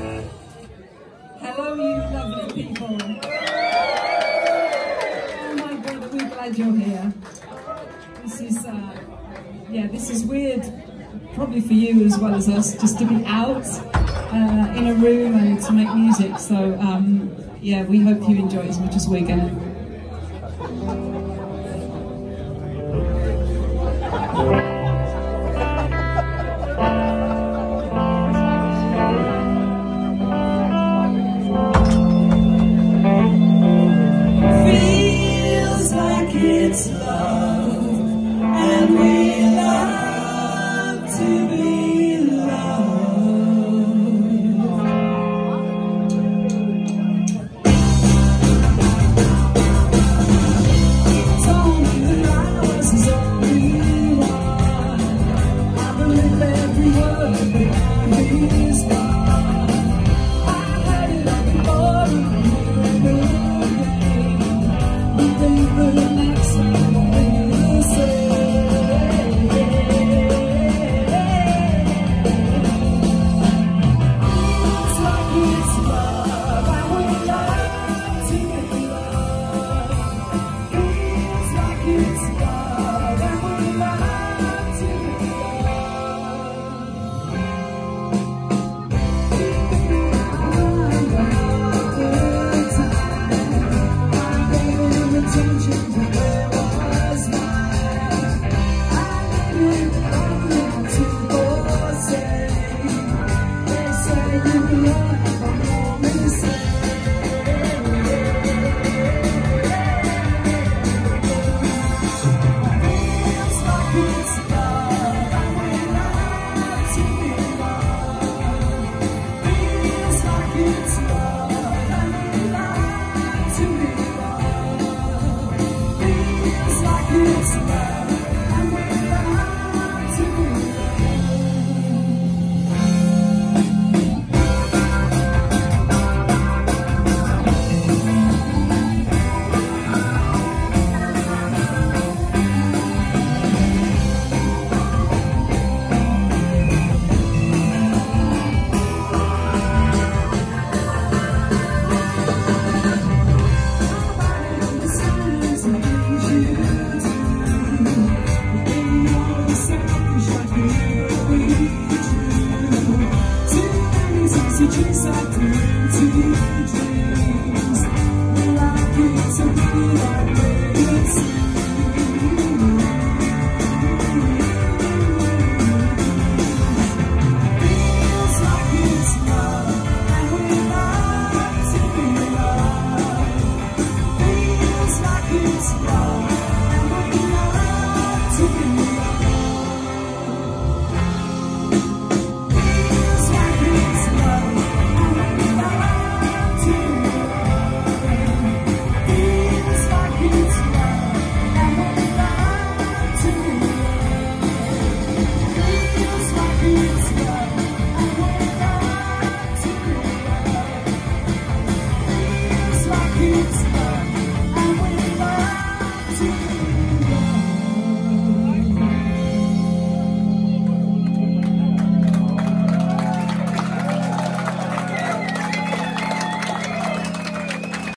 Hello, you lovely people. Oh my God, are we glad you're here. This is weird, probably for you as well as us, just to be out in a room and to make music. So yeah, we hope you enjoy as much as we're gonna. Feels like it's love, and we love to be loved. It's only ours, is only one. I believe every word that is gone. I heard it all before, the next time we'll say. Just like to dream.